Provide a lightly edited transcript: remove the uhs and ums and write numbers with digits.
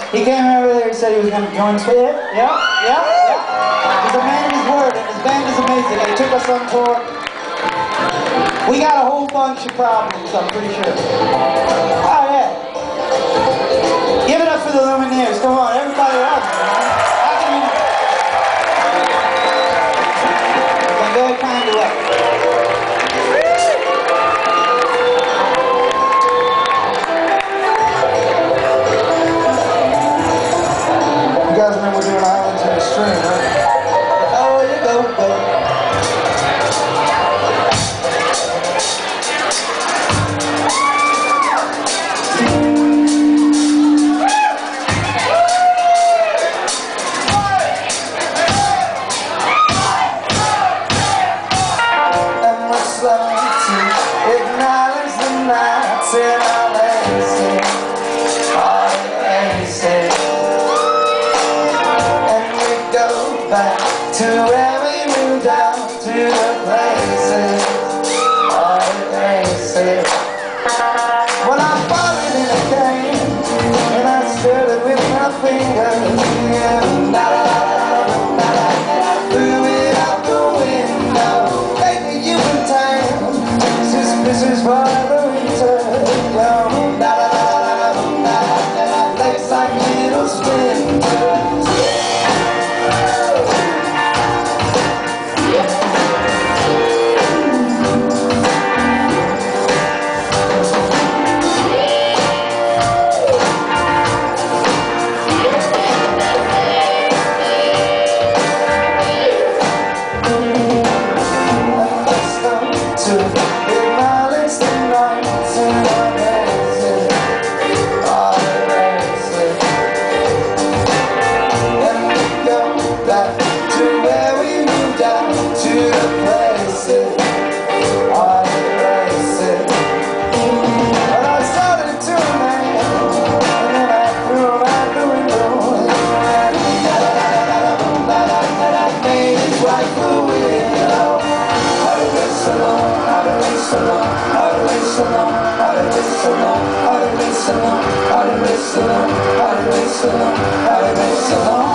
He came over there, he said he was going to join us. Yeah. He's a man of his word, and his band is amazing. They took us on tour. We got a whole bunch of problems, I'm pretty sure. Oh, yeah. Give it up for the Lumineers. Come on, everybody else. How can you know? Been very kind to us. You guys remember doing Islands in the Stream, right? Oh, you go. Acknowledge the nights in our laces, and we go back to where we moved out to the places, When I followed in a game, and I stirred it with my fingers, threw it out the window. Lately you've been tan. This is for the winter, legs like little splinters. So long.